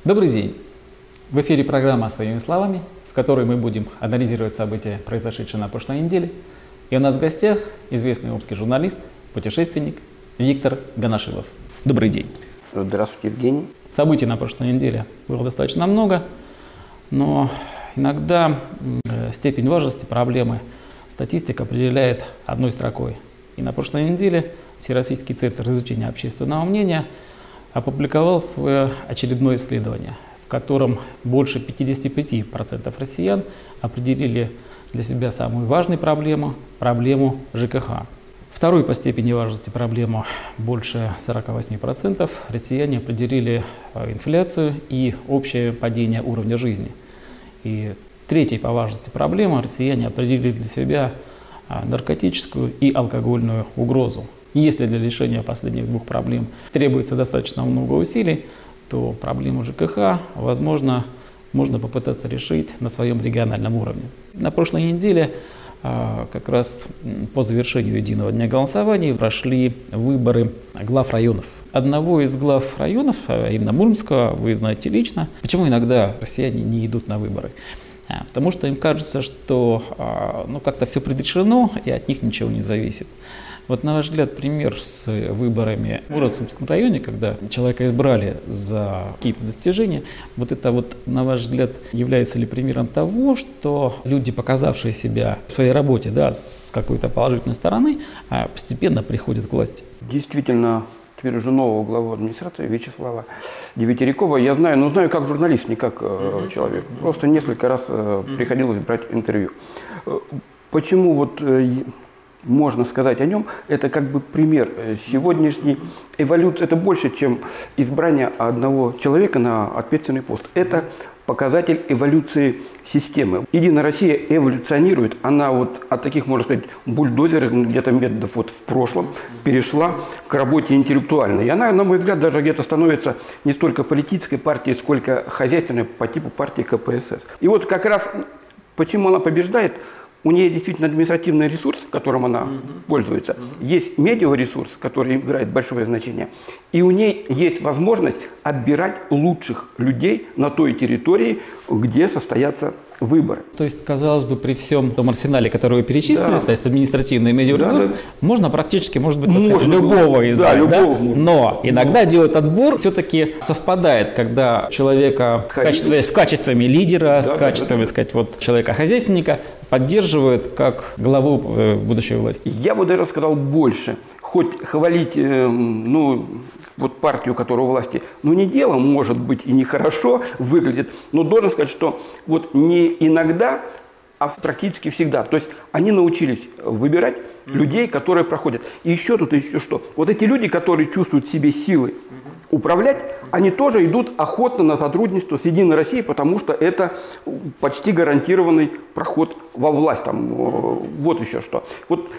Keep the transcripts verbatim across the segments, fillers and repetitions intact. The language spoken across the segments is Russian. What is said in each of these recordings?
Добрый день! В эфире программа «Своими словами», в которой мы будем анализировать события, произошедшие на прошлой неделе. И у нас в гостях известный омский журналист, путешественник Виктор Ганашилов. Добрый день! Здравствуйте, Евгений. Событий на прошлой неделе было достаточно много, но иногда степень важности проблемы статистика определяет одной строкой. И на прошлой неделе Всероссийский центр изучения общественного мнения опубликовал свое очередное исследование, в котором больше пятидесяти пяти процентов россиян определили для себя самую важную проблему – проблему ЖКХ. Вторую по степени важности проблему больше сорока восьми процентов россияне определили инфляцию и общее падение уровня жизни. И третьей по важности проблему россияне определили для себя наркотическую и алкогольную угрозу. Если для решения последних двух проблем требуется достаточно много усилий, то проблему ЖКХ, возможно, можно попытаться решить на своем региональном уровне. На прошлой неделе, как раз по завершению единого дня голосований, прошли выборы глав районов. Одного из глав районов, именно Мурманского, вы знаете лично. Почему иногда россияне не идут на выборы? Потому что им кажется, что ну, как-то все предрешено и от них ничего не зависит. Вот, на ваш взгляд, пример с выборами в Мурманском районе, когда человека избрали за какие-то достижения, вот это вот, на ваш взгляд, является ли примером того, что люди, показавшие себя в своей работе, да, с какой-то положительной стороны, постепенно приходят к власти? Действительно, теперь уже нового главу администрации Вячеслава Девятирякова я знаю, но знаю как журналист, не как э, человек. Просто несколько раз э, приходилось брать интервью. Почему вот э, можно сказать о нем, это как бы пример сегодняшней эволюции. Это больше, чем избрание одного человека на ответственный пост. Это показатель эволюции системы. Единая Россия эволюционирует. Она вот от таких, можно сказать, бульдозеров, где-то методов вот в прошлом, перешла к работе интеллектуальной. И она, на мой взгляд, даже где-то становится не столько политической партией, сколько хозяйственной по типу партии ка пэ эс эс. И вот как раз почему она побеждает. У нее действительно административный ресурс, которым она uh-huh. пользуется. Uh-huh. Есть медиаресурс, который играет большое значение. И у нее есть возможность отбирать лучших людей на той территории, где состоятся выборы. То есть, казалось бы, при всем том арсенале, который вы перечислили, да. то есть административный медиаресурс, да, да. можно практически, может быть, так сказать, можно, любого избрать. Да, любого да? Но иногда Но. делают отбор, все-таки совпадает, когда человека в качестве, с качествами лидера, да, с качествами, да, да. сказать, вот, человека-хозяйственника поддерживают как главу э, будущей власти. Я бы даже сказал больше. Хоть хвалить э, ну, вот партию, которая у власти, ну не дело, может быть, и нехорошо выглядит, но должен сказать, что вот не иногда, а практически всегда. То есть они научились выбирать людей, которые проходят. И еще тут еще что. Вот эти люди, которые чувствуют в себе силы управлять, они тоже идут охотно на сотрудничество с Единой Россией, потому что это почти гарантированный проход во власть. Там, вот еще что. Вот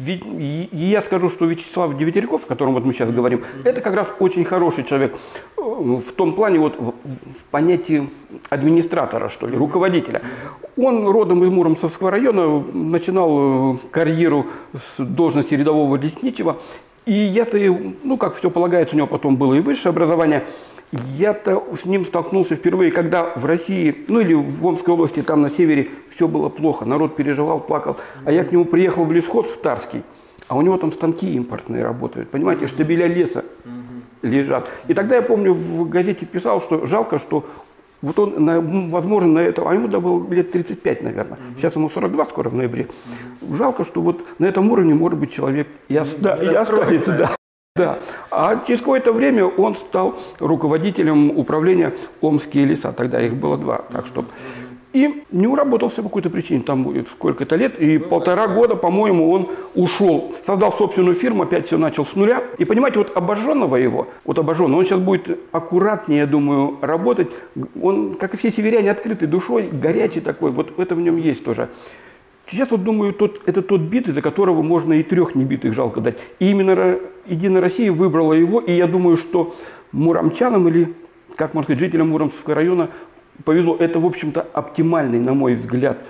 я скажу, что Вячеслав Девятиряков, о котором вот мы сейчас говорим, это как раз очень хороший человек в том плане, вот в, в понятии администратора, что ли, руководителя. Он родом из Муромцевского района, начинал карьеру с должности рядового лесничего. И я-то, ну, как все полагается, у него потом было и высшее образование. Я-то с ним столкнулся впервые, когда в России, ну или в Омской области, там на севере, все было плохо. Народ переживал, плакал. А я к нему приехал в лесхоз в Тарский, а у него там станки импортные работают. Понимаете, штабеля леса лежат. И тогда я помню, в газете писал, что жалко, что вот он, возможно, на это, а ему да было лет тридцать пять, наверное. Uh-huh. Сейчас ему сорок два скоро в ноябре. Uh-huh. Жалко, что вот на этом уровне может быть человек и, ос- да, и останется. Да. Да. А через какое-то время он стал руководителем управления Омские леса. Тогда их было два. Так что... И не уработался по какой-то причине, там будет сколько-то лет, и полтора года, по-моему, он ушел, создал собственную фирму, опять все начал с нуля. И понимаете, вот обожженного его, вот обожженного, он сейчас будет аккуратнее, я думаю, работать. Он, как и все северяне, открытый душой, горячий такой, вот это в нем есть тоже. Сейчас вот думаю, тот, это тот битый, за которого можно и трех небитых жалко дать. И именно Единая Россия выбрала его, и я думаю, что муромчанам или, как можно сказать, жителям Муромского района повезло. Это, в общем-то, оптимальный, на мой взгляд,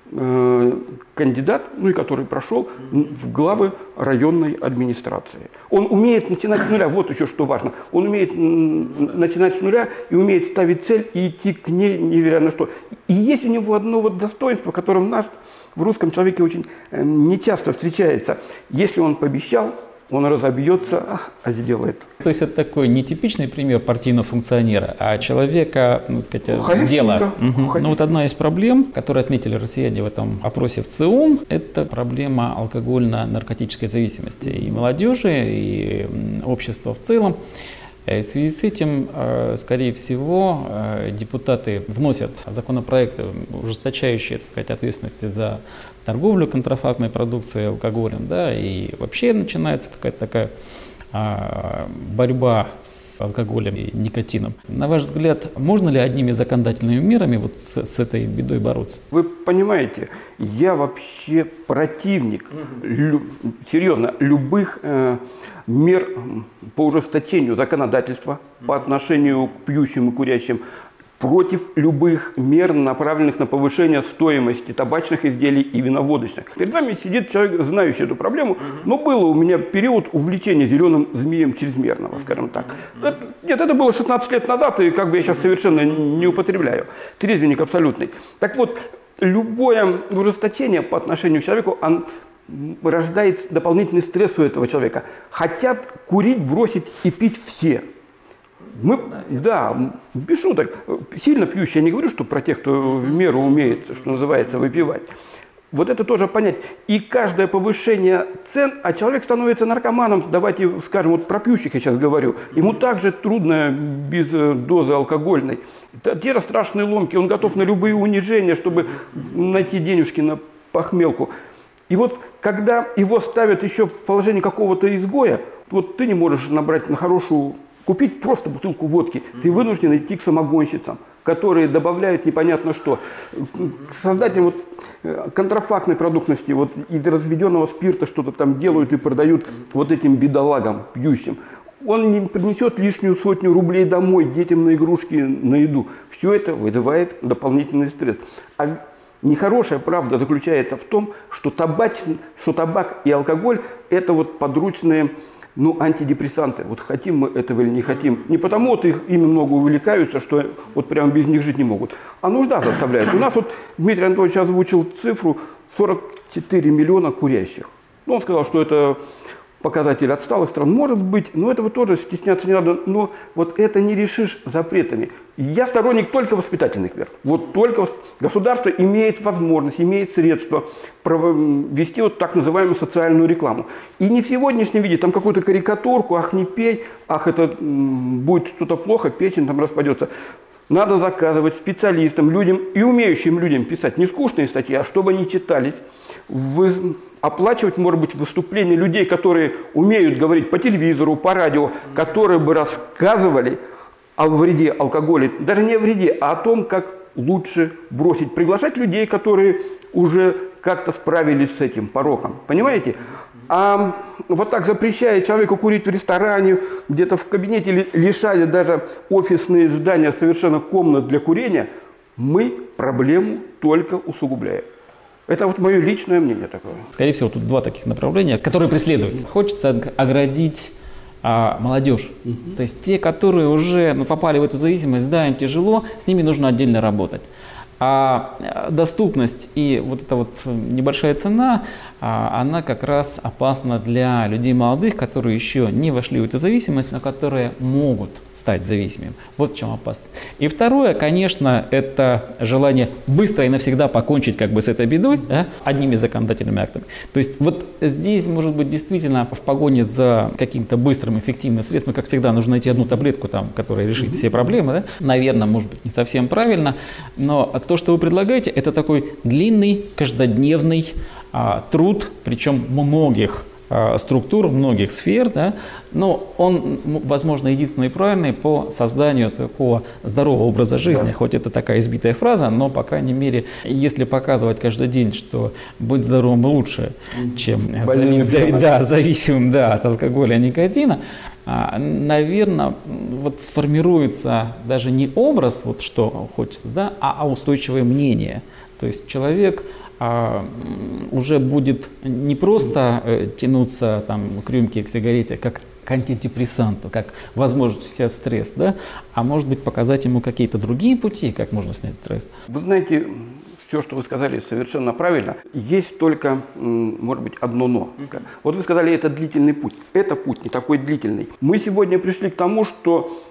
э, кандидат, ну и который прошел в главы районной администрации. Он умеет начинать с нуля, вот еще что важно. Он умеет начинать с нуля и умеет ставить цель и идти к ней невероятно что. И есть у него одно вот достоинство, которое в нас, в русском человеке, очень э, нечасто встречается. Если он пообещал, он разобьется, а сделает. То есть это такой нетипичный пример партийного функционера, а человека, ну, так сказать, дела. Угу. Ну вот одна из проблем, которые отметили россияне в этом опросе в ЦИОМ, это проблема алкогольно-наркотической зависимости и молодежи, и общества в целом. И в связи с этим, скорее всего, депутаты вносят законопроекты, ужесточающие, так сказать, ответственности за торговлю контрафактной продукцией алкоголем, да, и вообще начинается какая-то такая борьба с алкоголем и никотином. На ваш взгляд, можно ли одними законодательными мерами вот с, с этой бедой бороться? Вы понимаете, я вообще противник, лю, серьезно, любых э, мер по ужесточению законодательства по отношению к пьющим и курящим, против любых мер, направленных на повышение стоимости табачных изделий и виноводочных. Перед вами сидит человек, знающий эту проблему, но был у меня период увлечения зеленым змеем чрезмерного, скажем так. Нет, это было шестнадцать лет назад, и как бы я сейчас совершенно не употребляю. Трезвенник абсолютный. Так вот, любое ужесточение по отношению к человеку, он рождает дополнительный стресс у этого человека. Хотят курить, бросить и пить все. Мы, да, без шуток, сильно пьющие, я не говорю, что про тех, кто в меру умеет, что называется, выпивать. Вот это тоже понять. И каждое повышение цен, а человек становится наркоманом, давайте скажем, вот про пьющих я сейчас говорю, ему также трудно без дозы алкогольной. Те страшные ломки, он готов на любые унижения, чтобы найти денежки на похмелку. И вот когда его ставят еще в положение какого-то изгоя, вот ты не можешь набрать на хорошую... Купить просто бутылку водки, ты вынужден идти к самогонщицам, которые добавляют непонятно что. К создателям вот, контрафактной продуктности, вот, и разведенного спирта что-то там делают и продают вот этим бедолагам, пьющим. Он не принесет лишнюю сотню рублей домой детям на игрушки, на еду. Все это вызывает дополнительный стресс. А нехорошая правда заключается в том, что, табач, что табак и алкоголь – это вот подручные... Ну, антидепрессанты. Вот хотим мы этого или не хотим. Не потому вот их, ими много увлекаются, что вот прямо без них жить не могут. А нужда заставляет. У нас вот Дмитрий Анатольевич озвучил цифру сорок четыре миллиона курящих. Ну, он сказал, что это показатель отсталых стран. Может быть, но этого тоже стесняться не надо. Но вот это не решишь запретами. Я сторонник только воспитательных мер. Вот только государство имеет возможность, имеет средства вести вот так называемую социальную рекламу. И не в сегодняшнем виде, там какую-то карикатурку, ах, не пей, ах, это будет что-то плохо, печень там распадется. Надо заказывать специалистам, людям и умеющим людям писать не скучные статьи, а чтобы они читались, вы, оплачивать, может быть, выступления людей, которые умеют говорить по телевизору, по радио, которые бы рассказывали о вреде алкоголя, даже не о вреде, а о том, как лучше бросить. Приглашать людей, которые уже как-то справились с этим пороком. Понимаете? А вот так запрещая человеку курить в ресторане, где-то в кабинете, лишая даже офисные здания совершенно комнат для курения, мы проблему только усугубляем. Это вот мое личное мнение такое. Скорее всего, тут два таких направления, которые преследуют. Хочется оградить а, молодежь. Угу. То есть те, которые уже ну, попали в эту зависимость, да, им тяжело, с ними нужно отдельно работать. А доступность и вот эта вот небольшая цена, она как раз опасна для людей молодых, которые еще не вошли в эту зависимость, но которые могут стать зависимыми. Вот в чем опасность. И второе, конечно, это желание быстро и навсегда покончить как бы с этой бедой, да, одними законодательными актами. То есть вот здесь, может быть, действительно в погоне за каким-то быстрым, эффективным средством, как всегда, нужно найти одну таблетку, там, которая решит все проблемы. Да? Наверное, может быть, не совсем правильно, но то, что вы предлагаете, это такой длинный, каждодневный а, труд, причем многих а, структур, многих сфер, да, но он, возможно, единственный и правильный по созданию такого здорового образа жизни. Да. Хоть это такая избитая фраза, но, по крайней мере, если показывать каждый день, что быть здоровым лучше, чем зави да, зависимым да, от алкоголя и никотина, наверное, вот сформируется даже не образ, вот что хочется, да, а устойчивое мнение. То есть человек а, уже будет не просто э, тянуться там, к рюмке, к сигарете, как к антидепрессанту, как возможность снять стресс, да? А может быть показать ему какие-то другие пути, как можно снять стресс. Вы знаете, все, что вы сказали, совершенно правильно. Есть только, может быть, одно «но». Вот вы сказали, это длительный путь. Это путь не такой длительный. Мы сегодня пришли к тому, что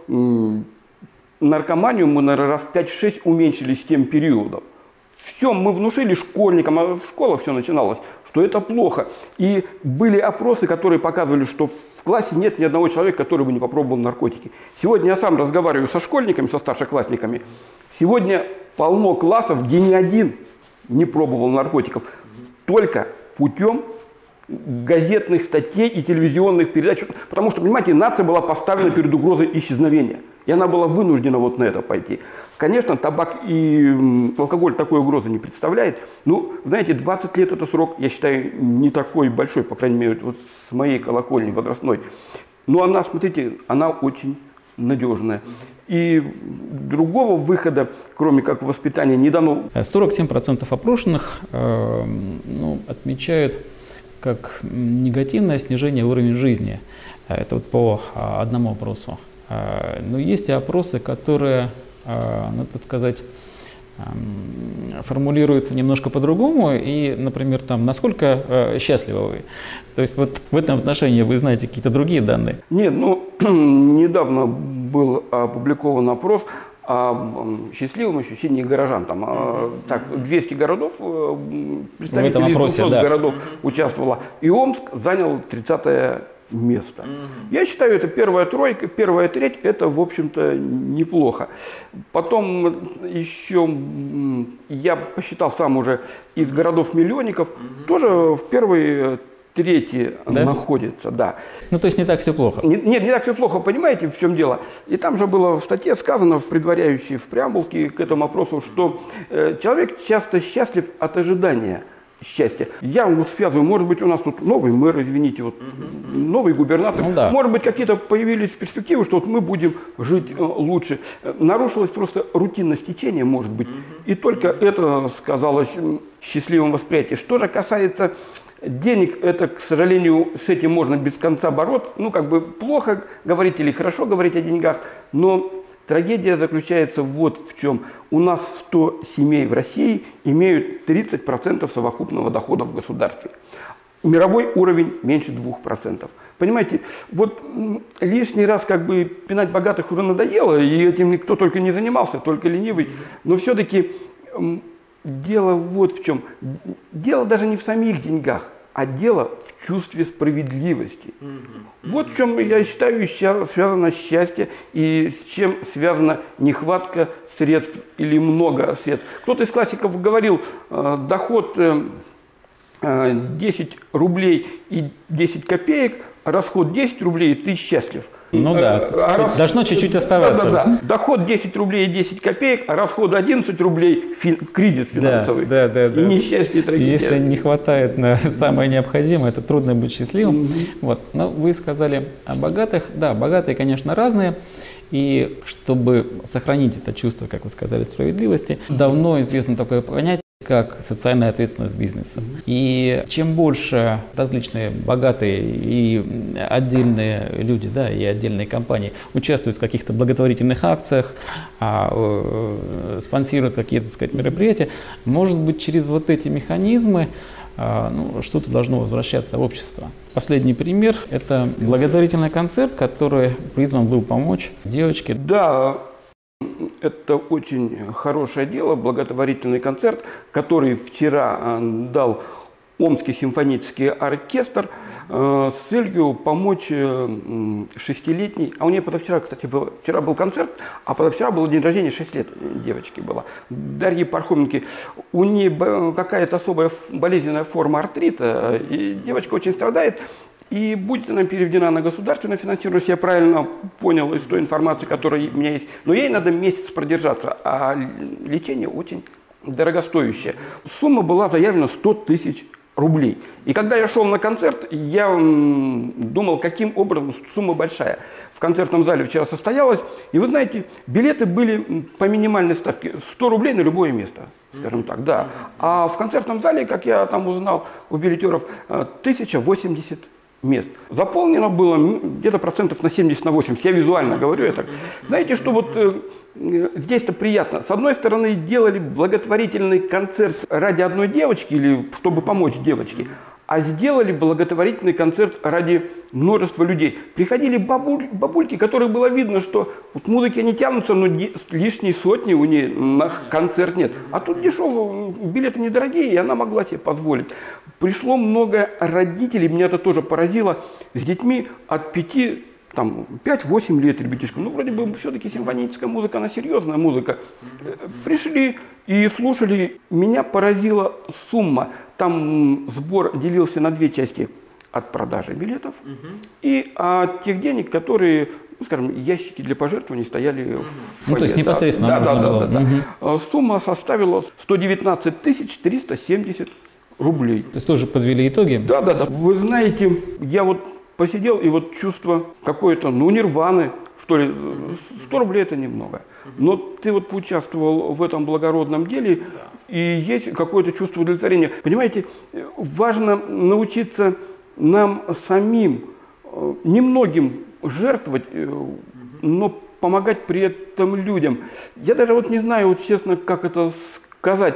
наркоманию мы, наверное, раз в пять-шесть уменьшили с тем периодом. Все, мы внушили школьникам, а в школах все начиналось, что это плохо. И были опросы, которые показывали, что в классе нет ни одного человека, который бы не попробовал наркотики. Сегодня я сам разговариваю со школьниками, со старшеклассниками. Сегодня полно классов, где ни один не пробовал наркотиков. Только путем газетных статей и телевизионных передач. Потому что, понимаете, нация была поставлена перед угрозой исчезновения. И она была вынуждена вот на это пойти. Конечно, табак и алкоголь такой угрозы не представляет. Ну, знаете, двадцать лет это срок, я считаю, не такой большой, по крайней мере, вот с моей колокольни возрастной. Но она, смотрите, она очень надежная. И другого выхода, кроме как воспитания, не дано. сорок семь процентов опрошенных э, ну, отмечают как негативное снижение уровня жизни. Это вот по одному опросу. Но есть и опросы, которые, ну, так сказать, формулируются немножко по-другому. И, например, там, насколько счастливы вы? То есть вот в этом отношении вы знаете какие-то другие данные? Нет, ну, недавно был опубликован опрос о счастливом ощущении горожан. Там, mm-hmm. так, двести городов, представителей двухсот да. городов участвовало. И Омск занял тридцатое место. Mm-hmm. Я считаю, это первая тройка, первая треть, это, в общем-то, неплохо. Потом еще я посчитал сам уже из городов-миллионников, mm-hmm. тоже в первой трети да? находится, да. Ну, то есть не так все плохо? Нет, не, не так все плохо, понимаете, в чем дело? И там же было в статье сказано, в предваряющей, в преамбулке к этому опросу, что э, человек часто счастлив от ожидания счастья. Я вот связываю, может быть, у нас тут новый мэр, извините, вот, uh-huh. новый губернатор, ну, да. может быть, какие-то появились перспективы, что вот мы будем жить э, лучше. Нарушилось просто рутинность течения, может быть, uh-huh. и только это сказалось счастливым восприятием. Что же касается денег, это, к сожалению, с этим можно без конца бороться. Ну, как бы плохо говорить или хорошо говорить о деньгах, но трагедия заключается вот в чем. У нас сто семей в России имеют тридцать процентов совокупного дохода в государстве. Мировой уровень меньше двух процентов. Понимаете, вот лишний раз как бы пинать богатых уже надоело, и этим никто только не занимался, только ленивый. Но все-таки дело вот в чем. Дело даже не в самих деньгах, а дело в чувстве справедливости. Mm-hmm. Mm-hmm. Вот в чем, я считаю, связано счастье и с чем связана нехватка средств или много средств. Кто-то из классиков говорил, э, доход э, десять рублей и десять копеек, расход десять рублей, и ты счастлив. Ну да, а рас... должно чуть-чуть оставаться. Да, да, да. Доход десять рублей и десять копеек, а расход одиннать рублей, фин... кризис финансовый. Да, да, да, и несчастье, и трагедия. Если не хватает на самое необходимое, это трудно быть счастливым. Mm-hmm. Вот. Но вы сказали о богатых. Да, богатые, конечно, разные. И чтобы сохранить это чувство, как вы сказали, справедливости, давно известно такое понятие, как социальная ответственность бизнеса. И чем больше различные богатые и отдельные люди, да, и отдельные компании участвуют в каких-то благотворительных акциях, а, э, спонсируют какие-то, так сказать, мероприятия, может быть, через вот эти механизмы а, ну, что-то должно возвращаться в общество. Последний пример – это благотворительный концерт, который призван был помочь девочке. Да. Это очень хорошее дело, благотворительный концерт, который вчера дал Омский симфонический оркестр э, с целью помочь э, шестилетней, а у нее позавчера, кстати, был, вчера был концерт, а позавчера был день рождения, шесть лет девочки было, Дарьи Пархоменко. У нее какая-то особая болезненная форма артрита, и девочка очень страдает. И будет она переведена на государственное финансирование, если я правильно понял из той информации, которая у меня есть. Но ей надо месяц продержаться, а лечение очень дорогостоящее. Сумма была заявлена сто тысяч рублей. И когда я шел на концерт, я думал, каким образом, сумма большая. В концертном зале вчера состоялась. И вы знаете, билеты были по минимальной ставке сто рублей на любое место. скажем так, да. А в концертном зале, как я там узнал у билетеров, тысяча восемьдесят мест. Заполнено было где-то процентов на семьдесят, на восемьдесят. Я визуально говорю это. Знаете, что вот э, здесь-то приятно. С одной стороны, делали благотворительный концерт ради одной девочки, или чтобы помочь девочке, а сделали благотворительный концерт ради множества людей. Приходили бабуль, бабульки, которых было видно, что вот музыки не тянутся, но лишней сотни у нее на концерт нет. А тут дешевые, билеты недорогие, и она могла себе позволить. Пришло много родителей, меня это тоже поразило, с детьми от пяти, там, пять-восемь лет ребятишкам. Ну, вроде бы, все-таки симфоническая музыка, она серьезная музыка. Пришли и слушали. Меня поразила сумма. Там сбор делился на две части: от продажи билетов угу. и от тех денег, которые, ну, скажем, ящики для пожертвований стояли в фойе. Ну, то есть непосредственно да, да, да, да, да, угу. да. Сумма составила сто девятнадцать тысяч триста семьдесят рублей. То есть тоже подвели итоги? Да, да, да. Вы знаете, я вот посидел, и вот чувство какое-то, ну, нирваны, что ли. сто рублей это немного. Но ты вот поучаствовал в этом благородном деле, и есть какое-то чувство удовлетворения. Понимаете, важно научиться нам самим немногим жертвовать, но помогать при этом людям. Я даже вот не знаю, вот честно, как это сказать.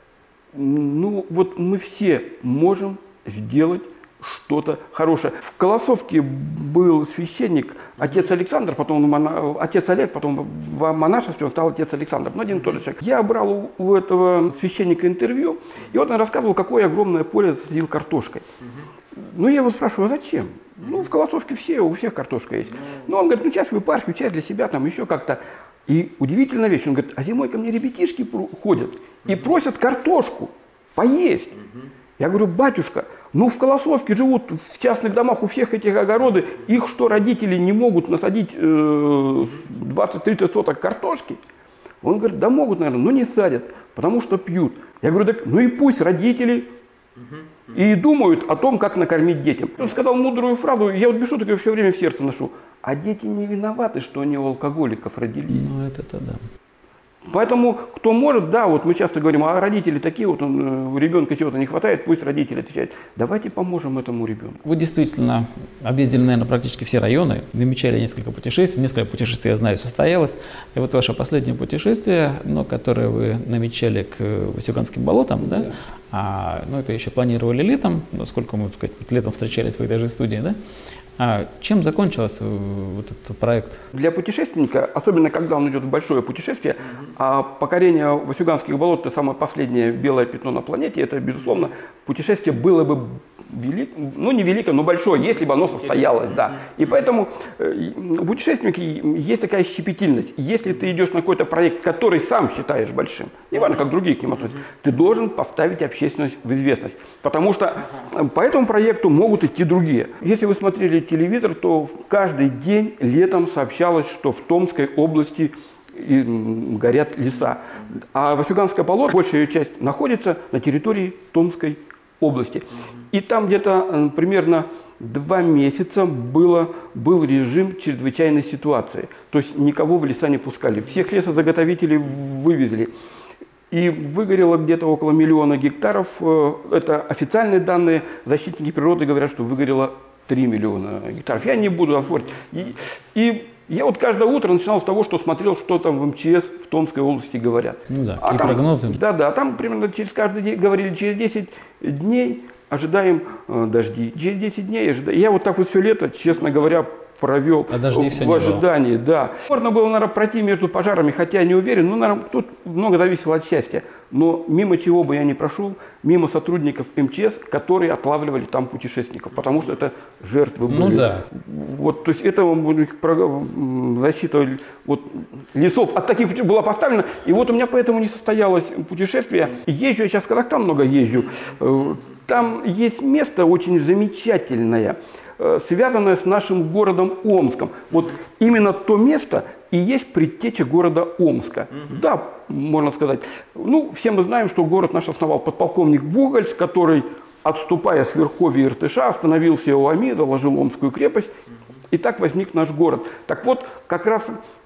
Ну, вот мы все можем сделать что-то хорошее. В Колосовке был священник, отец Александр, потом отец Олег, потом в монашестве он стал отец Александр. Ну, один и тот же человек. Я брал у этого священника интервью, и вот он рассказывал, какое огромное поле засадил картошкой. Ну, я его спрашиваю, а зачем? Ну, в Колосовке все, у всех картошка есть. Ну, он говорит, ну, часть в епархию, часть для себя, там еще как-то. И удивительная вещь, он говорит, а зимой ко мне ребятишки ходят и просят картошку поесть. Я говорю, батюшка, ну в Колосовке живут в частных домах, у всех этих огороды, их что, родители не могут насадить э, двадцать-тридцать соток картошки? Он говорит, да могут, наверное, но не садят, потому что пьют. Я говорю, так ну и пусть родители и думают о том, как накормить детям. Он сказал мудрую фразу, я вот без шуток ее все время в сердце ношу. А дети не виноваты, что они у алкоголиков родились. Ну это-то да. Поэтому, кто может, да, вот мы часто говорим, а родители такие, вот он, у ребенка чего-то не хватает, пусть родители отвечают. Давайте поможем этому ребенку. Вы действительно объездили, наверное, практически все районы, намечали несколько путешествий, несколько путешествий, я знаю, состоялось. И вот ваше последнее путешествие, но которое вы намечали к Васюганским болотам, да? Да. А, ну, это еще планировали летом, насколько мы, так сказать, летом встречались в этой же студии, да? А чем закончился вот этот проект? Для путешественника, особенно когда он идет в большое путешествие, mm-hmm. а покорение Васюганских болот – это самое последнее белое пятно на планете, это, безусловно, путешествие было бы велик, ну не великое, но большое, если бы оно состоялось, да. И поэтому э, у путешественника есть такая щепетильность. Если ты идешь на какой-то проект, который сам считаешь большим, не важно, как другие к нему относятся, ты должен поставить общественность в известность. Потому что по этому проекту могут идти другие. Если вы смотрели телевизор, то каждый день летом сообщалось, что в Томской области и горят леса. А Васюганское болото, большая ее часть, находится на территории Томской области. И там где-то примерно два месяца было, был режим чрезвычайной ситуации. То есть никого в леса не пускали. Всех лесозаготовителей вывезли. И выгорело где-то около миллиона гектаров. Это официальные данные. Защитники природы говорят, что выгорело три миллиона гектаров. Я не буду спорить. И, и я вот каждое утро начинал с того, что смотрел, что там в эм че эс в Томской области говорят. Ну да, а и там, прогнозы. Да, да, там примерно через каждый день говорили, через десять дней ожидаем э, дожди. Через десять дней ожидаем. Я вот так вот все лето, честно говоря, провел а дождей в, в ожидании. Да. Можно было, наверное, пройти между пожарами, хотя я не уверен. Ну, наверное, тут много зависело от счастья. Но мимо чего бы я не прошел, мимо сотрудников эм че эс, которые отлавливали там путешественников, потому что это жертвы были. Ну да. Вот, то есть это защита вот, лесов от таких была поставлена. И вот у меня поэтому не состоялось путешествие. Езжу, я сейчас в Казахстан много езжу. Там есть место очень замечательное, связанное с нашим городом Омском. Вот именно то место и есть предтеча города Омска. Mm-hmm. Да, можно сказать. Ну, все мы знаем, что город наш основал подполковник Бугольц, который, отступая с верховья Иртыша, остановился у Оми, заложил Омскую крепость. Mm-hmm. И так возник наш город. Так вот, как раз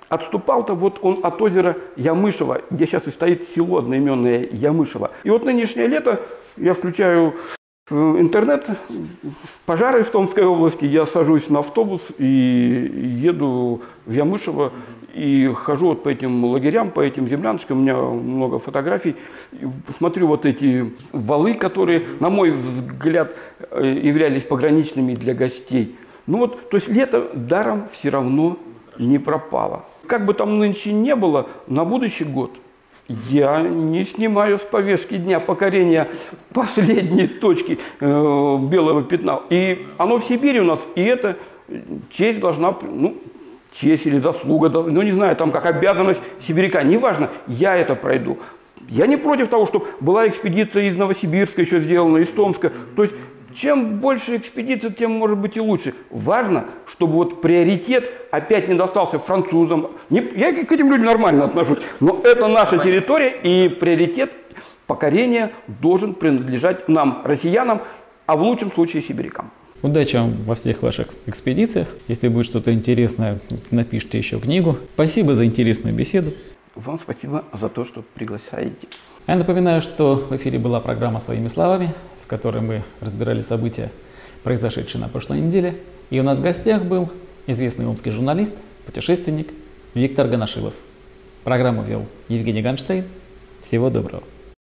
отступал-то вот он от озера Ямышево, где сейчас и стоит село одноименное Ямышево. И вот нынешнее лето я включаю интернет, пожары в Томской области, я сажусь на автобус и еду в Ямышево и хожу вот по этим лагерям, по этим земляночкам, у меня много фотографий, смотрю вот эти валы, которые, на мой взгляд, являлись пограничными для гостей. Ну вот, то есть лето даром все равно не пропало. Как бы там нынче не было, на будущий год я не снимаю с повестки дня покорения последней точки э, белого пятна. И оно в Сибири у нас, и это честь должна, ну, честь или заслуга, ну не знаю, там как обязанность сибиряка, неважно, я это пройду. Я не против того, чтобы была экспедиция из Новосибирска еще сделана, из Томска. То есть чем больше экспедиций, тем может быть и лучше. Важно, чтобы вот приоритет опять не достался французам. Не, я к этим людям нормально отношусь, но это наша территория, и приоритет покорения должен принадлежать нам, россиянам, а в лучшем случае сибирякам. Удачи вам во всех ваших экспедициях. Если будет что-то интересное, напишите еще книгу. Спасибо за интересную беседу. Вам спасибо за то, что приглашаете. Я напоминаю, что в эфире была программа «Своими словами», в которой мы разбирали события, произошедшие на прошлой неделе. И у нас в гостях был известный омский журналист, путешественник Виктор Ганашилов. Программу вел Евгений Ганштейн. Всего доброго.